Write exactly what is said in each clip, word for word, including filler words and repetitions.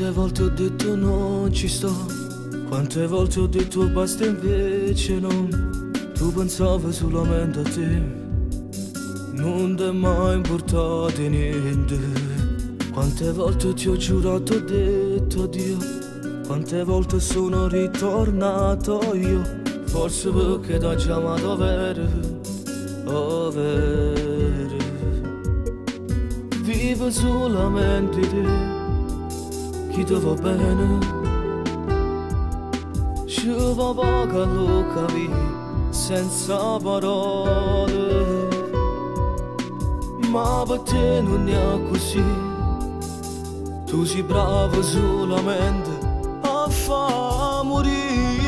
Quante volte ho detto non ci sto, quante volte ho detto basta invece no. Tu pensavi solamente a te, non ti è mai importato niente. Quante volte ti ho giurato, ho detto addio, quante volte sono ritornato io. Forse perché t'ho chiamato vero, oh vero. Vivo solamente te, chi ti va bene, ci va poco lo capi senza parole, ma per te non è così, tu sei bravo solamente a far morire.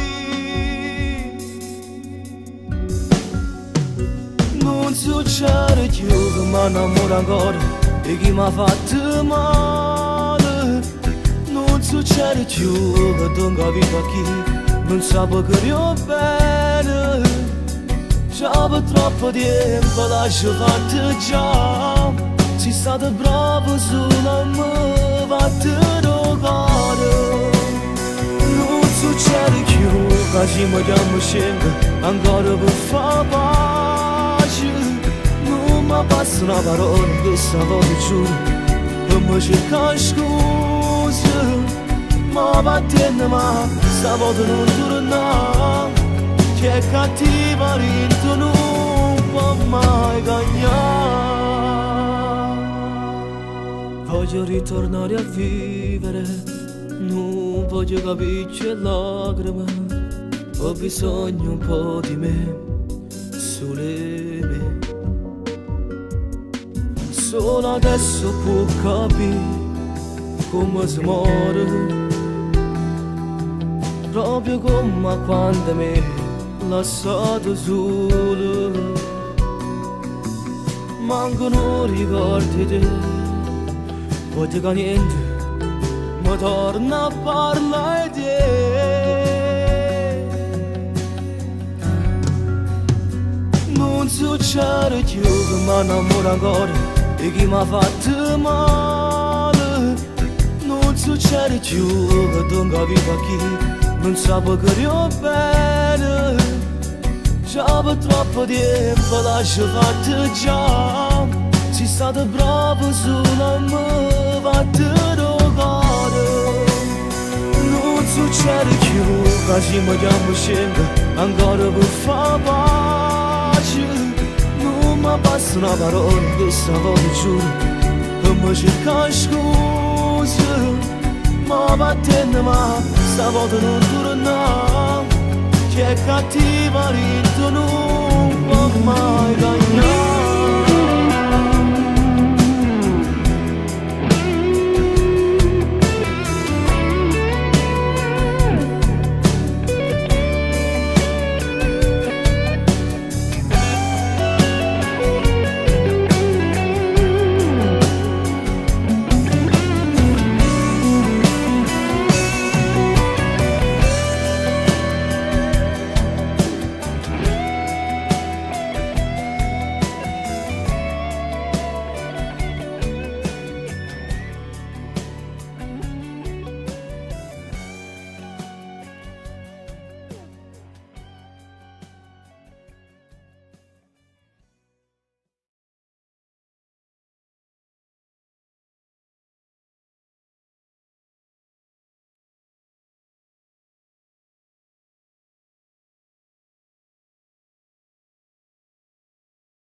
Non succede più che mi innamoro ancora e chi mi ha fatto male. Non succede più che non capisco chi non sa che io bene. Già per troppo tempo lascio fatte già, sei stato bravo solo a me, fatte rogare. Non succede più che ci mettiamo scende ancora per far pace. Non mi passa una parola questa volta giuro, per me cercare scuse. Ma battendo ma stavolta non torna, che è cattiva vinto non può mai cagnare. Voglio ritornare a vivere, non voglio capirci lacrime, ho bisogno un po' di me, solo me. Solo adesso può capire come si muore, proprio come quando mi lasciato solo. Mancano ricordi te, voglio che niente mi torna a parlare di te. Non succede più che mi innamoro ancora e chi mi ha fatto male. Non succede più che non capisco chi non sa che io bene. Già per troppo tempo lascio fatte già, sei stato bravo solo a me, fatte rogare. Non succede più che ci mettiamo scende ancora per far pace. Non mi passa una parola questa volta giuro, per me cercare scuse. Ma battendo ma stavolta non torna, che è cattiva vinto non può mai cagnare.